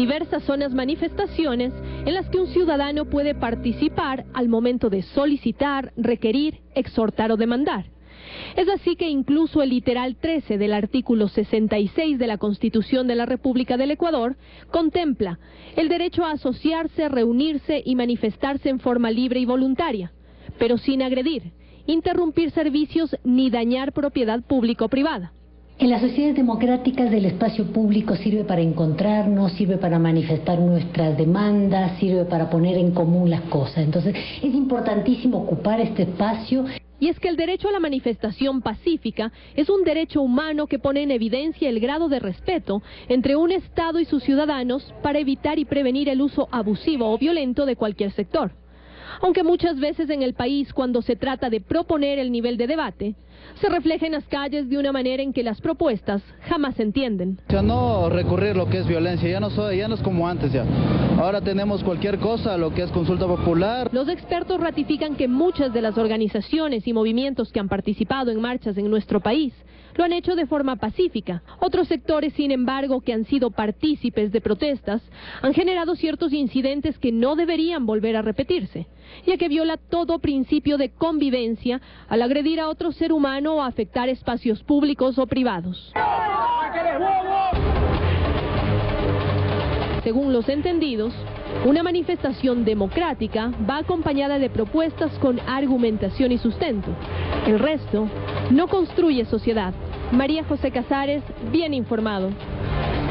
Diversas son las manifestaciones en las que un ciudadano puede participar al momento de solicitar, requerir, exhortar o demandar. Es así que incluso el literal 13 del artículo 66 de la Constitución de la República del Ecuador contempla el derecho a asociarse, reunirse y manifestarse en forma libre y voluntaria, pero sin agredir, interrumpir servicios ni dañar propiedad pública o privada. En las sociedades democráticas el espacio público sirve para encontrarnos, sirve para manifestar nuestras demandas, sirve para poner en común las cosas. Entonces es importantísimo ocupar este espacio. Y es que el derecho a la manifestación pacífica es un derecho humano que pone en evidencia el grado de respeto entre un Estado y sus ciudadanos para evitar y prevenir el uso abusivo o violento de cualquier sector. Aunque muchas veces en el país, cuando se trata de proponer el nivel de debate, se refleja en las calles de una manera en que las propuestas jamás se entienden. Ya no recurrir lo que es violencia, ya no es como antes ya. Ahora tenemos cualquier cosa, lo que es consulta popular. Los expertos ratifican que muchas de las organizaciones y movimientos que han participado en marchas en nuestro país lo han hecho de forma pacífica. Otros sectores, sin embargo, que han sido partícipes de protestas, han generado ciertos incidentes que no deberían volver a repetirse, ya que viola todo principio de convivencia al agredir a otro ser humano o afectar espacios públicos o privados. Según los entendidos, una manifestación democrática va acompañada de propuestas con argumentación y sustento. El resto no construye sociedad. María José Casares, bien informado.